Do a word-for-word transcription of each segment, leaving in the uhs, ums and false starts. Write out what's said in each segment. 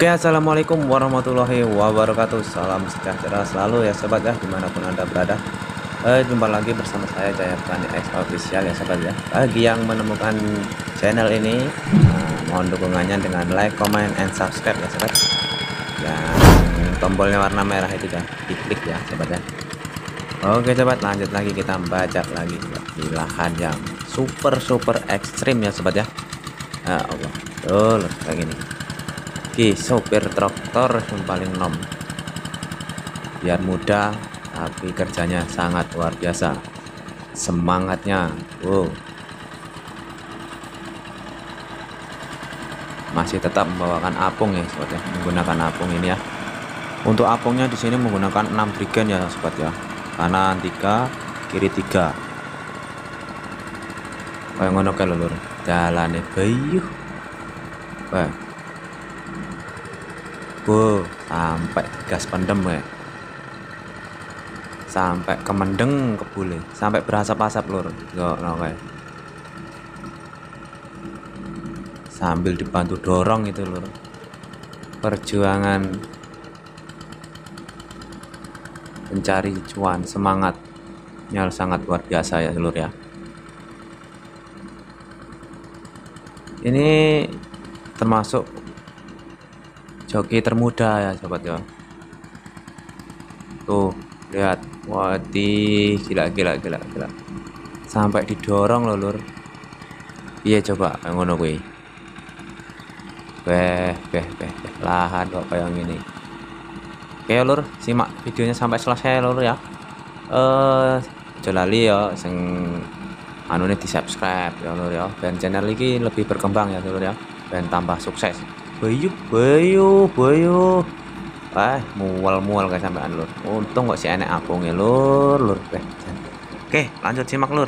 Oke, assalamualaikum warahmatullahi wabarakatuh. Salam sejahtera selalu ya sobat ya, dimanapun anda berada. Eh, jumpa lagi bersama saya Jaya Petani X Official ya sobat ya. Bagi yang menemukan channel ini, nah, mohon dukungannya dengan like, comment, and subscribe ya sobat. Yang tombolnya warna merah itu ya, diklik ya sobat ya. Oke sobat, lanjut lagi kita bajak lagi di lahan yang super super ekstrim ya sobat ya. Ya Allah, tuh kayak gini. Ki sopir traktor yang paling nom, biar mudah tapi kerjanya sangat luar biasa, semangatnya. Wow, masih tetap membawakan apung ya sobat ya, menggunakan apung ini ya. Untuk apungnya di sini menggunakan enam trigen ya sobat ya, kanan tiga kiri tiga kayak ngono ke lulur jalannya bayuh. Wah, wow, sampai gas pendem ya, sampai kemendeng kebule, sampai berasap-asap lur. Yo, oke. Sambil dibantu dorong itu lur. Perjuangan mencari cuan, semangatnya sangat luar biasa ya lur ya. Ini termasuk joki termuda ya sobat ya. Tuh, lihat. Wadih, gila gila gila gila. Sampai didorong loh lur. Iya coba yang ngono kuwi. Beh, beh, beh, beh, lahan kok kayak gini. Oke lur, simak videonya sampai selesai lur ya. Eh, aja lali ya sing anune di subscribe ya lur ya, ben channel iki lebih berkembang ya lur ya, ben tambah sukses. Bayu bayu bayu, ah mual-mual kayak sampean lur, untung kok si enek apung ya lur lur. Oke lanjut simak lur.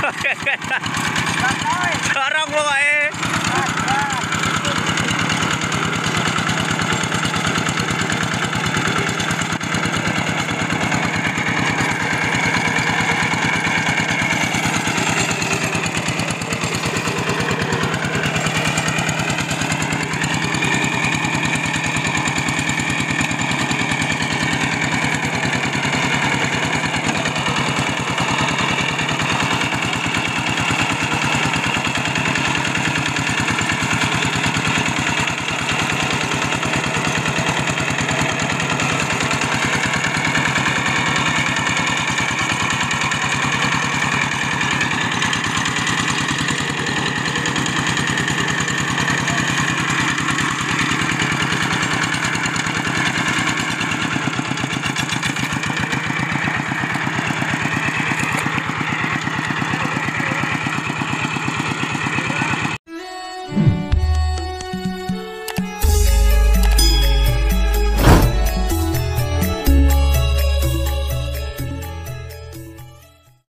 Dorong lo eh.